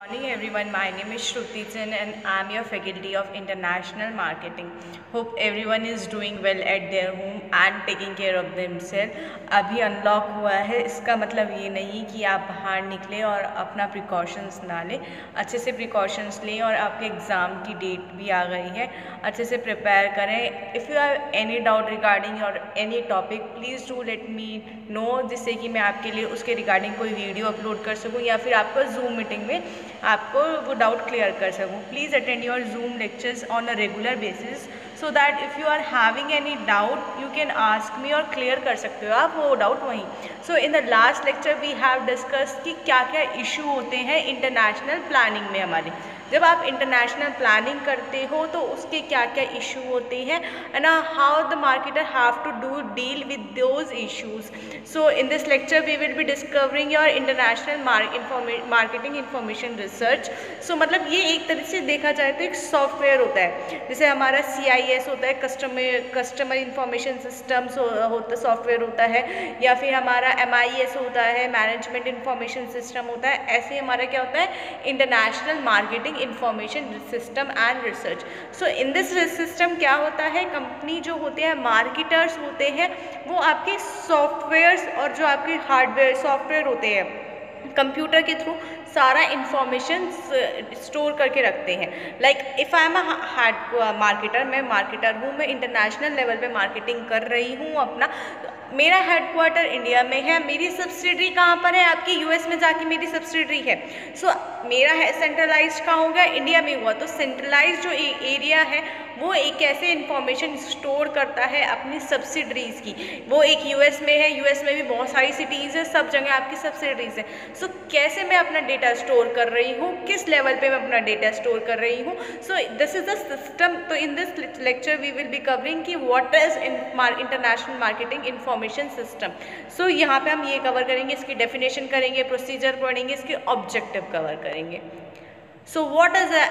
Morning everyone, my name is Shruti Chen and I am your faculty of International Marketing. Hope everyone is doing well at their home and taking care of themselves. अभी unlock हुआ है, इसका मतलब ये नहीं कि आप बाहर निकलें और अपना प्रिकॉशंस ना लें। अच्छे से प्रिकॉशंस लें और आपके एग्ज़ाम की डेट भी आ गई है, अच्छे से प्रिपेयर करें। If you have any doubt regarding और any topic please do let me know, जिससे कि मैं आपके लिए उसके रिगार्डिंग कोई वीडियो अपलोड कर सकूँ या फिर आपको जूम मीटिंग में आपको वो डाउट क्लियर कर सकूँ। Please attend your zoom lectures on a regular basis so that if you are having any doubt you can ask me और क्लियर कर सकते हो आप वो डाउट वहीं। So in the last lecture we have discuss कि क्या क्या इशू होते हैं इंटरनेशनल प्लानिंग में। हमारे जब आप इंटरनेशनल प्लानिंग करते हो तो उसके क्या क्या इशू होते हैं and how the marketer have to do deal with those issues. So in this lecture we will be discovering your international marketing information research. So मतलब ये एक तरह से देखा जाए तो एक सॉफ्टवेयर होता है, जैसे हमारा CIS होता है, कस्टमर इंफॉर्मेशन सिस्टम्स होता सॉफ्टवेयर होता है, या फिर हमारा MIS होता है, मैनेजमेंट इंफॉर्मेशन सिस्टम होता है। ऐसे ही हमारा क्या होता है, international marketing information system and research. So in this system क्या होता है, कंपनी जो होते हैं, मार्केटर्स होते हैं, वो आपके सॉफ्टवेयर्स और जो आपके हार्डवेयर सॉफ्टवेयर होते हैं कंप्यूटर के थ्रू सारा इंफॉर्मेशन स्टोर करके रखते हैं। Like if I am a marketer, मैं मार्केटर हूँ, मैं इंटरनेशनल लेवल पे मार्केटिंग कर रही हूँ अपना, मेरा हेडक्वार्टर इंडिया में है, मेरी सब्सिडरी कहाँ पर है, आपकी US में जाके मेरी सब्सिडरी है। सो मेरा है सेंट्रलाइज कहाँ होगा, इंडिया में हुआ। तो सेंट्रलाइज जो एरिया है वो एक ऐसे इंफॉर्मेशन स्टोर करता है अपनी सब्सिडरीज़ की। वो एक US में है, US में भी बहुत सारी सिटीज़ है, सब जगह आपकी सब्सिडरीज़ है। सो कैसे मैं अपना डेटा स्टोर कर रही हूँ, किस लेवल पे मैं अपना डेटा स्टोर कर रही हूँ। So this is the system. तो in this lecture we will be covering कि what is international marketing information system. So यहाँ पे हम ये कवर करेंगे, इसकी डेफिनेशन करेंगे, प्रोसीजर पढ़ेंगे, इसके ऑब्जेक्टिव कवर करेंगे। So what is a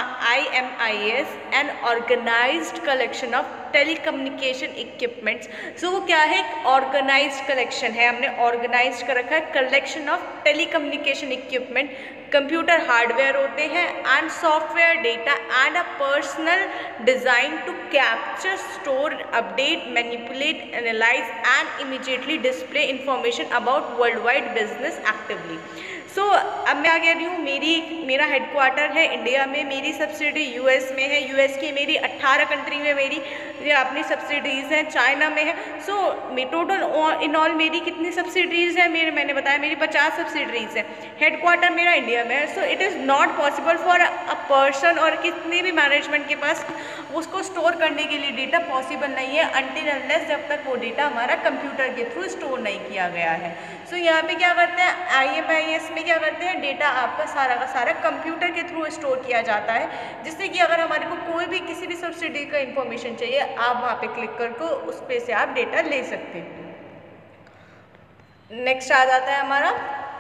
IMIS? An organized collection of telecommunication equipments. So वो क्या है, एक organized collection है, हमने organized कर रखा है, collection of telecommunication equipment, computer hardware होते हैं and software data and a personal design to capture, store, update, manipulate, analyze and immediately display information about world wide business actively. So अब मैं आ कह रही हूँ, मेरा हेडक्वार्टर है इंडिया में, मेरी सब्सिडी US में है, US की मेरी 18 कंट्री में मेरी अपनी सब्सिडीज़ हैं, चाइना में है। सो टोटल इन ऑल मेरी कितनी सब्सिडीज़ हैं, मैंने बताया मेरी 50 सब्सिडीज़ हैं, हेडक्वार्टर मेरा इंडिया में है। So it is not possible for a person और कितने भी मैनेजमेंट के पास उसको स्टोर करने के लिए डेटा पॉसिबल नहीं है अनटिल अनलेस जब तक वो डेटा हमारा कंप्यूटर के थ्रू स्टोर नहीं किया गया है। सो यहाँ पे क्या करते हैं, IMIS में क्या करते हैं, डेटा आपका सारा का सारा कंप्यूटर के थ्रू स्टोर किया जाता है, जिससे कि अगर हमारे को कोई भी किसी भी सब्सिडी का इंफॉर्मेशन चाहिए, आप वहाँ पे क्लिक करके उस पे से आप डेटा ले सकते हैं। नेक्स्ट आ जाता है हमारा,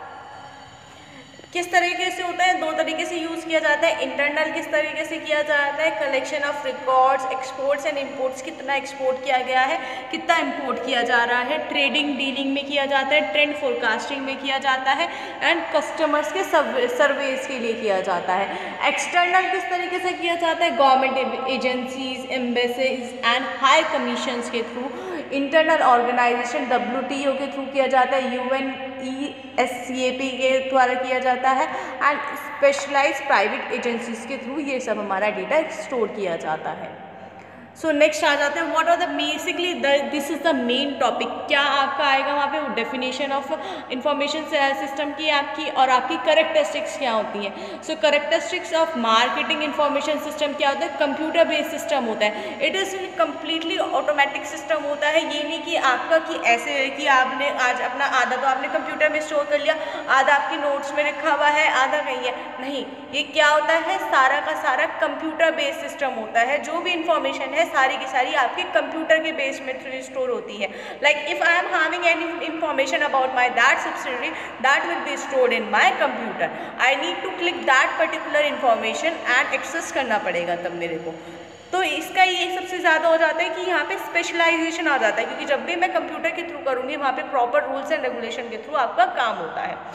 किस तरीके से होता है, दो तरीके से यूज़ किया जाता है। इंटरनल किस तरीके से किया जाता है, collection of records, exports and imports, कितना एक्सपोर्ट किया गया है, कितना इंपोर्ट किया जा रहा है, ट्रेडिंग डीलिंग में किया जाता है, ट्रेंड फोरकास्टिंग में किया जाता है एंड कस्टमर्स के सर्वेस के लिए किया जाता है। एक्सटर्नल किस तरीके से किया जाता है, government agencies, embassies and high commissions के थ्रू। इंटरनल ऑर्गेनाइजेशन WTO के थ्रू किया जाता है, UNESCAP के द्वारा किया जाता है एंड स्पेशलाइज्ड प्राइवेट एजेंसीज के थ्रू ये सब हमारा डेटा स्टोर किया जाता है। सो नेक्स्ट आ जाते हैं, what are the basically this is the main topic. क्या आपका आएगा वहाँ पे, डेफिनेशन ऑफ इंफॉर्मेशन सिस्टम की आपकी, और आपकी करेक्टरिस्टिक्स क्या होती हैं। So characteristics of marketing information system क्या होता है, कंप्यूटर बेस्ड सिस्टम होता है। It is completely automatic system होता है। ये नहीं कि आपका कि ऐसे है कि आपने आज अपना आधा तो आपने कंप्यूटर में स्टोर कर लिया, आधा आपकी नोट्स में लिखा हुआ है, आधा कहीं है, नहीं। ये क्या होता है, सारा का सारा कंप्यूटर बेस्ड सिस्टम होता है। जो भी इंफॉर्मेशन है सारी की सारी आपके कंप्यूटर के बेस में स्टोर होती है। Like if I am having any information about my that subsidiary, that will be stored in my computer. I need to click that particular information and access करना पड़ेगा तब मेरे को। तो इसका ये सबसे ज़्यादा हो जाता है कि यहाँ पे स्पेशलाइजेशन आ जाता है, क्योंकि जब भी मैं कंप्यूटर के थ्रू करूँगी वहाँ पे प्रॉपर रूल्स एंड रेगुलेशन के थ्रू आपका काम होता है।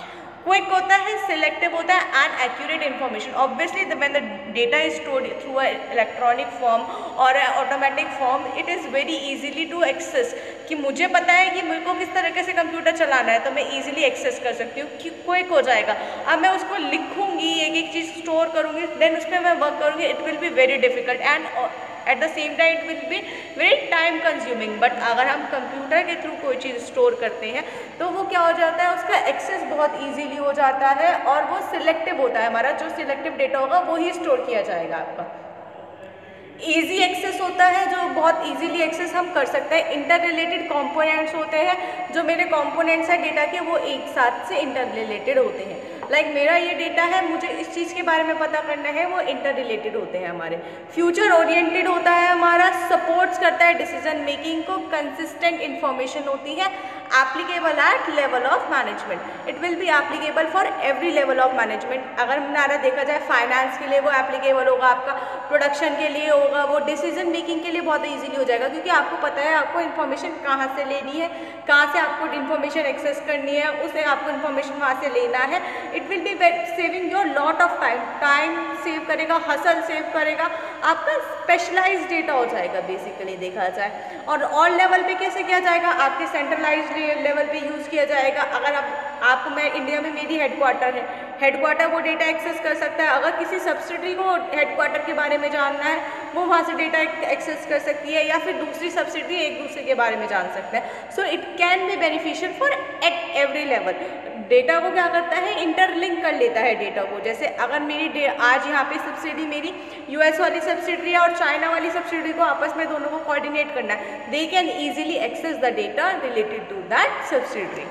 क्विक होता है, सिलेक्टिव होता है and accurate information. Obviously when the data is stored through a electronic form और automatic form, it is very easily to access, कि मुझे पता है कि मेरे को किस तरीके से कंप्यूटर चलाना है तो मैं इजीली एक्सेस कर सकती हूँ, कि क्विक हो जाएगा। अब मैं उसको लिखूंगी, एक एक चीज़ स्टोर करूँगी, देन उस पर मैं वर्क करूँगी, it will be very difficult and at the same time it will be very time consuming. But अगर हम कंप्यूटर के थ्रू कोई चीज़ स्टोर करते हैं तो वो क्या हो जाता है, उसका एक्सेस बहुत इजीली हो जाता है और वो सिलेक्टिव होता है। हमारा जो सिलेक्टिव डेटा होगा वो ही स्टोर किया जाएगा। आपका ईजी एक्सेस होता है, जो बहुत इजीली एक्सेस हम कर सकते हैं। इंटर रिलेटेड कंपोनेंट्स होते हैं, जो मेरे कंपोनेंट्स हैं डेटा के वो एक साथ से इंटर रिलेटेड होते हैं। लाइक मेरा ये डेटा है, मुझे इस चीज़ के बारे में पता करना है, वो इंटर रिलेटेड होते हैं हमारे। फ्यूचर ओरिएंटेड होता है हमारा, सपोर्ट्स करता है डिसीजन मेकिंग को, कंसिस्टेंट इन्फॉर्मेशन होती है, applicable at level of management. It will be applicable for every level of management. अगर हमारा देखा जाए फाइनेंस के लिए वो एप्लीकेबल होगा, आपका प्रोडक्शन के लिए होगा, वो डिसीजन मेकिंग के लिए बहुत ईजीली हो जाएगा, क्योंकि आपको पता है आपको इन्फॉर्मेशन कहाँ से लेनी है, कहाँ से आपको इन्फॉर्मेशन एक्सेस करनी है, उसे आपको इन्फॉर्मेशन वहाँ से लेना है। It will be saving your lot of time save करेगा, हसल सेव करेगा, आपका स्पेशलाइज्ड डेटा हो जाएगा बेसिकली देखा जाए। और ऑल लेवल पे कैसे किया जाएगा, आपके सेंट्रलाइज्ड लेवल पे यूज़ किया जाएगा। अगर आपको मैं इंडिया में मेरी हेडक्वार्टर है, हेडक्वार्टर वो डेटा एक्सेस कर सकता है। अगर किसी सब्सिडरी को हेडक्वार्टर के बारे में जानना है, वो वहाँ से डेटा एक्सेस कर सकती है, या फिर दूसरी सब्सिडरी एक दूसरे के बारे में जान सकता है। So it can be beneficial for at every level. Data को क्या करता है, इंटरलिंक कर लेता है डेटा को। जैसे अगर मेरी आज यहाँ पे सब्सिडी मेरी यूएस वाली सब्सिडरी है और चाइना वाली सब्सिडरी को आपस में दोनों को कोऑर्डिनेट करना है, they can easily access the data related to that subsidiary.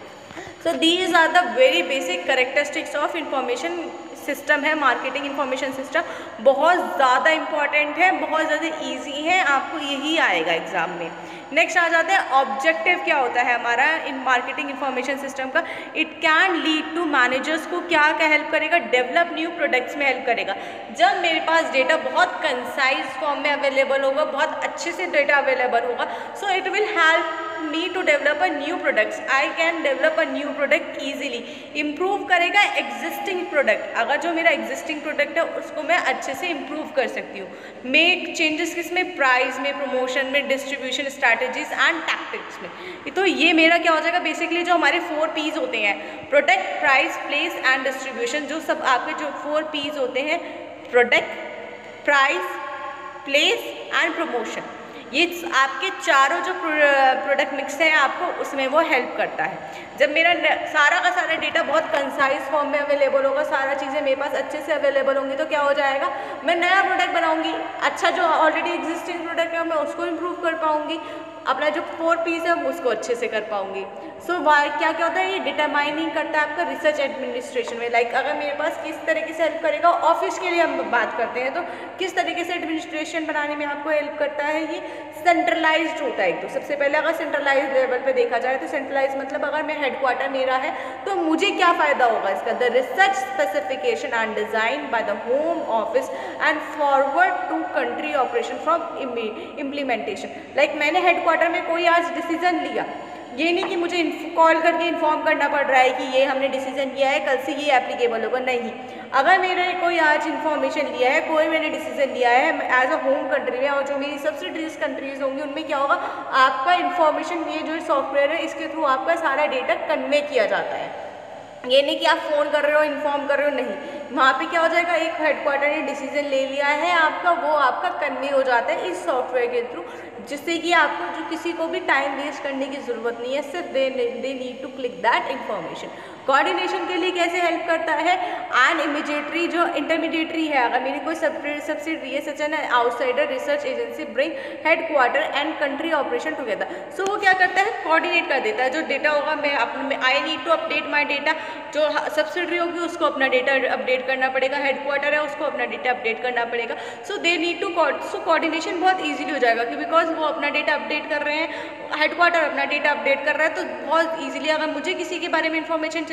So these are the very basic characteristics of information system है, मार्केटिंग इंफॉर्मेशन सिस्टम। बहुत ज़्यादा इंपॉर्टेंट है, बहुत ज़्यादा इजी है, आपको यही आएगा एग्जाम में। नेक्स्ट आ जाते हैं ऑब्जेक्टिव क्या होता है हमारा इन मार्केटिंग इंफॉर्मेशन सिस्टम का। It can lead to managers को क्या क्या हेल्प करेगा, डेवलप न्यू प्रोडक्ट्स में हेल्प करेगा। जब मेरे पास डेटा बहुत कंसाइज फॉर्म में अवेलेबल होगा, बहुत अच्छे से डेटा अवेलेबल होगा, so it will help me to develop a new products. I can develop a new product easily. Improve करेगा एग्जिस्टिंग प्रोडक्ट, अगर जो मेरा एग्जिस्टिंग प्रोडक्ट है उसको मैं अच्छे से इम्प्रूव कर सकती हूँ। मेक चेंजेस किसमें, प्राइस में, प्रमोशन में, डिस्ट्रीब्यूशन स्ट्रैटेजीज एंड टैक्टिक्स में। तो ये मेरा क्या हो जाएगा, बेसिकली जो हमारे 4 P's होते हैं, product, price, place and distribution, जो सब आपके जो 4 P's होते हैं, product, price, place and promotion, ये आपके चारों जो प्रोडक्ट मिक्स है आपको उसमें वो हेल्प करता है। जब मेरा सारा का सारा डेटा बहुत कंसाइज फॉर्म में अवेलेबल होगा, सारा चीज़ें मेरे पास अच्छे से अवेलेबल होंगी, तो क्या हो जाएगा, मैं नया प्रोडक्ट बनाऊंगी, अच्छा जो ऑलरेडी एग्जिस्टिंग प्रोडक्ट है मैं उसको इम्प्रूव कर पाऊंगी, अपना जो 4 P's है उसको अच्छे से कर पाऊंगी। सो क्या क्या होता है, ये डिटरमाइनिंग करता है आपका रिसर्च एडमिनिस्ट्रेशन में। लाइक अगर मेरे पास किस तरीके से हेल्प करेगा, ऑफिस के लिए हम बात करते हैं तो किस तरीके से एडमिनिस्ट्रेशन बनाने में आपको हेल्प करता है, ये सेंट्रलाइज्ड होता है। तो सबसे पहले अगर सेंट्रलाइज लेवल पे देखा जाए तो सेंट्रलाइज मतलब अगर मैं हेडक्वार्टर मेरा है तो मुझे क्या फ़ायदा होगा इसका, the research specification and design by the home office and forward to country operation from implementation. Like मैंने हेडक्वार्टर में कोई आज डिसीजन लिया, ये नहीं कि मुझे कॉल करके इन्फॉर्म करना पड़ रहा है कि ये हमने डिसीजन लिया है, कल से ये एप्लीकेबल होगा, नहीं। अगर मैंने कोई आज इन्फॉर्मेशन लिया है, कोई मैंने डिसीजन लिया है एज अ होम कंट्री में, और जो मेरी सब्सिडरीज कंट्रीज होंगी उनमें क्या होगा, आपका इन्फॉर्मेशन, ये जो सॉफ्टवेयर है इसके थ्रू आपका सारा डेटा कन्वे किया जाता है। ये नहीं कि आप फ़ोन कर रहे हो, इन्फॉर्म कर रहे हो, नहीं, वहाँ पे क्या हो जाएगा, एक हेडक्वार्टर ने डिसीजन ले लिया है आपका, वो आपका कन्वे हो जाता है इस सॉफ्टवेयर के थ्रू, जिससे कि आपको जो किसी को भी टाइम वेस्ट करने की ज़रूरत नहीं है, सिर्फ they need to click that information. Coordination के लिए कैसे हेल्प करता है, एंड इमीडिएटरी जो इंटरमीडिएटरी है, अगर मेरी कोई सब्सिडरी है such an outsider research agency bring headquarter and country operation together, so वो क्या करता है, कोऑर्डिनेट कर देता है। जो डेटा होगा मैं अपने, I need to update my data, जो सब्सिडरी होगी उसको अपना डेटा अपडेट करना पड़ेगा, हेडक्वार्टर है उसको अपना डेटा अपडेट करना पड़ेगा। So they need to coordination बहुत ईजिली हो जाएगा, कि बिकॉज वो अपना डेटा अपडेट कर रहे हैं, हेडक्वार्टर अपना डेटा अपडेट कर रहा है, तो बहुत ईजिली अगर मुझे किसी के बारे में इन्फॉर्मेशन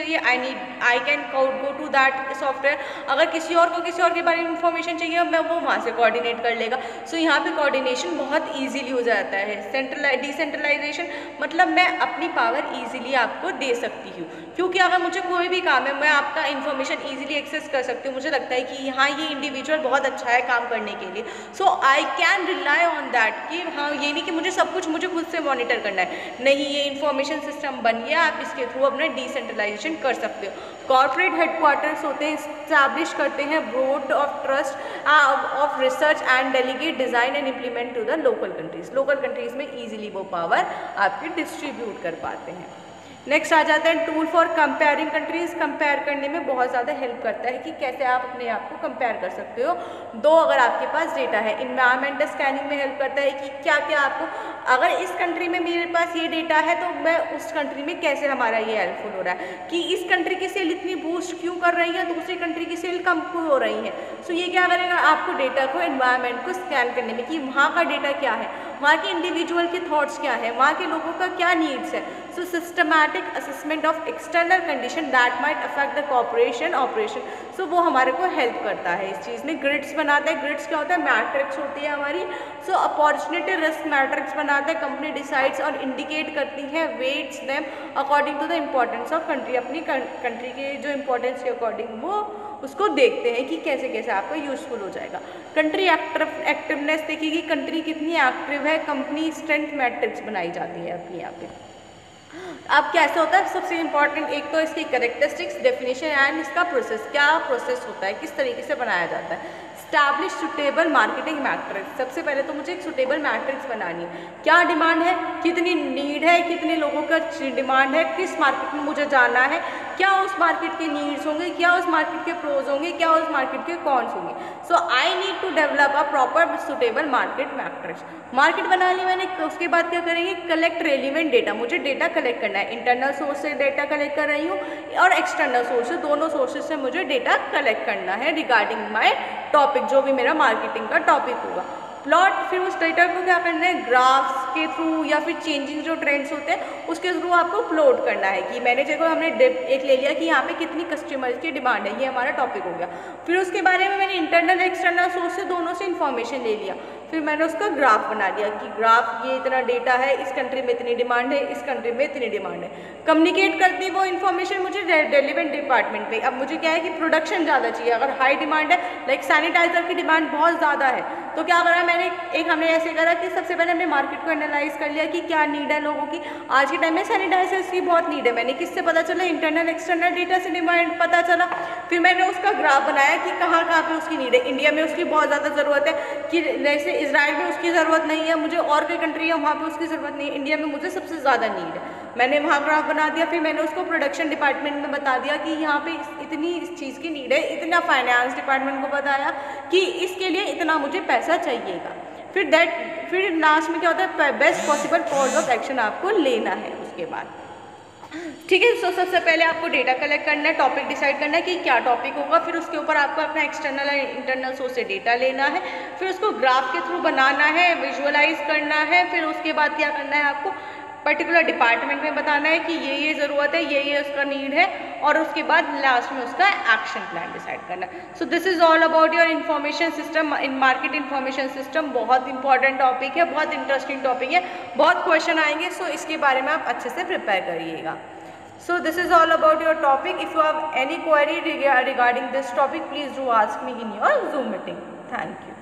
चाहिए, I can go to that software. अगर किसी और को किसी और के बारे में इंफॉर्मेशन चाहिए, मैं वो वहाँ से कोऑर्डिनेट कर लेगा। सो यहाँ पे कोऑर्डिनेशन बहुत ईजिली हो जाता है। डिसेंट्रलाइजेशन मतलब मैं अपनी पावर ईजिली आपको दे सकती हूँ, क्योंकि अगर मुझे कोई भी काम है मैं आपका इन्फॉर्मेशन ईजिली एक्सेस कर सकती हूँ। मुझे लगता है कि हाँ ये इंडिविजुअल बहुत अच्छा है काम करने के लिए, so I can rely on that कि हाँ ये नहीं कि मुझे सब कुछ मुझे खुद से मॉनिटर करना है, नहीं, ये इन्फॉर्मेशन सिस्टम बन गया, आप इसके थ्रू अपना डिसेंट्रलाइजेशन कर सकते हो। कॉर्पोरेट हेडक्वार्टर्स होते हैं, इस्टेब्लिश करते हैं board of trust of research and delegate design and implement to the local countries. Local countries में ईजिली वो पावर आपकी डिस्ट्रीब्यूट कर पाते हैं। नेक्स्ट आ जाता है tool for comparing countries. Compare करने में बहुत ज़्यादा हेल्प करता है कि कैसे आप अपने आप को कंपेयर कर सकते हो। दो, अगर आपके पास डेटा है, इन्वायरमेंटल स्कैनिंग में हेल्प करता है कि क्या क्या आपको, अगर इस कंट्री में मेरे पास ये डेटा है तो मैं उस कंट्री में कैसे हमारा ये हेल्पफुल हो रहा है, कि इस कंट्री की सेल इतनी बूस्ट क्यों कर रही है, दूसरी कंट्री की सेल कम क्यों हो रही है। सो ये क्या करेगा आपको डेटा को, एनवायरनमेंट को स्कैन करने में कि वहाँ का डेटा क्या है, वहाँ के इंडिविजुअल के थॉट्स क्या है, वहाँ के लोगों का क्या नीड्स है। So systematic assessment of external condition that might affect the corporation operation. So वो हमारे को हेल्प करता है इस चीज़ में। ग्रिड्स बनाता है, ग्रिड्स क्या होता है, मैट्रिक्स होती है हमारी। सो अपॉर्चुनिटी रिस्क मैट्रिक्स बनाता है, कंपनी डिसाइड्स और इंडिकेट करती है weights them according to the importance of country. अपनी कंट्री के जो इम्पोर्टेंस के अकॉर्डिंग वो उसको देखते हैं कि कैसे कैसे आपको यूज़फुल हो जाएगा। कंट्री एक्टिवनेस देखिए कि कंट्री कितनी एक्टिव है, कंपनी स्ट्रेंथ मैट्रिक्स बनाई जाती है अपनी यहाँ पे। अब कैसे होता है, सबसे इंपॉर्टेंट एक तो इसकी कैरेक्टरिस्टिक्स, डेफिनेशन एंड इसका प्रोसेस, क्या प्रोसेस होता है, किस तरीके से बनाया जाता है। Establish suitable marketing matrix. सबसे पहले तो मुझे एक सुटेबल मैट्रिक्स बनानी है, क्या डिमांड है, कितनी नीड है, कितने लोगों का डिमांड है, किस मार्केट में मुझे जाना है, क्या उस मार्केट के नीड्स होंगे, क्या उस मार्केट के प्रोज होंगे, क्या उस मार्केट के कॉन्स होंगे। So I need to develop a proper suitable market matrix. Market बना ली मैंने, उसके बाद क्या करेंगे, कलेक्ट रेलिवेंट डेटा। मुझे डेटा कलेक्ट करना है, इंटरनल सोर्स से डेटा कलेक्ट कर रही हूँ और एक्सटर्नल सोर्स से, दोनों सोर्सेज से मुझे डेटा कलेक्ट करना है रिगार्डिंग माई टॉपिक, जो भी मेरा मार्केटिंग का टॉपिक होगा। प्लॉट, फिर उस डेटा को क्या करना है, ग्राफ्स के थ्रू या फिर चेंजिंग जो ट्रेंड्स होते हैं उसके थ्रू आपको प्लॉट करना है कि मैंने देखो हमने एक ले लिया कि यहाँ पे कितनी कस्टमर्स की डिमांड है, ये हमारा टॉपिक हो गया। फिर उसके बारे में मैंने इंटरनल एक्सटर्नल सोर्स से दोनों से इन्फॉर्मेशन ले लिया, फिर मैंने उसका ग्राफ बना दिया कि ग्राफ ये इतना डेटा है, इस कंट्री में इतनी डिमांड है, इस कंट्री में इतनी डिमांड है। कम्युनिकेट करती वो इन्फॉर्मेशन मुझे रेलिवेंट डिपार्टमेंट पे। अब मुझे क्या है कि प्रोडक्शन ज़्यादा चाहिए, अगर हाई डिमांड है, लाइक सैनिटाइजर की डिमांड बहुत ज़्यादा है, तो क्या करा मैंने, हमने ऐसे करा कि सबसे पहले हमने मार्केट को एनालाइज कर लिया कि क्या नीड है लोगों की। आज के टाइम में सैनिटाइजर्स की बहुत नीड है, मैंने किससे पता चला, इंटरनल एक्सटर्नल डेटा से डिमांड पता चला। फिर मैंने उसका ग्राफ बनाया कि कहाँ कहाँ पे उसकी नीड है। इंडिया में उसकी बहुत ज़्यादा ज़रूरत है, कि जैसे इजराइल में उसकी ज़रूरत नहीं है, मुझे और कोई कंट्री है वहाँ पे उसकी ज़रूरत नहीं है, इंडिया में मुझे सबसे ज़्यादा नीड है। मैंने वहाँ ग्राफ बना दिया, फिर मैंने उसको प्रोडक्शन डिपार्टमेंट में बता दिया कि यहाँ पे इतनी इस चीज़ की नीड है, इतना फाइनेंस डिपार्टमेंट को बताया कि इसके लिए इतना मुझे पैसा चाहिएगा। फिर लास्ट में क्या होता है, best possible course of action आपको लेना है उसके बाद। ठीक है, सो सबसे पहले आपको डेटा कलेक्ट करना है, टॉपिक डिसाइड करना है कि क्या टॉपिक होगा, फिर उसके ऊपर आपको अपना एक्सटर्नल और इंटरनल सोर्स से डेटा लेना है, फिर उसको ग्राफ के थ्रू बनाना है, विजुअलाइज करना है, फिर उसके बाद क्या करना है, आपको पर्टिकुलर डिपार्टमेंट में बताना है कि ये ज़रूरत है, ये उसका नीड है, और उसके बाद लास्ट में उसका एक्शन प्लान डिसाइड करना है। So this is all about your information system in market information system. बहुत इंपॉर्टेंट टॉपिक है, बहुत इंटरेस्टिंग टॉपिक है, बहुत क्वेश्चन आएंगे, सो इसके बारे में आप अच्छे से प्रिपेयर करिएगा। So this is all about your topic. If you have any query regarding this topic, please do ask me in your Zoom meeting. Thank you.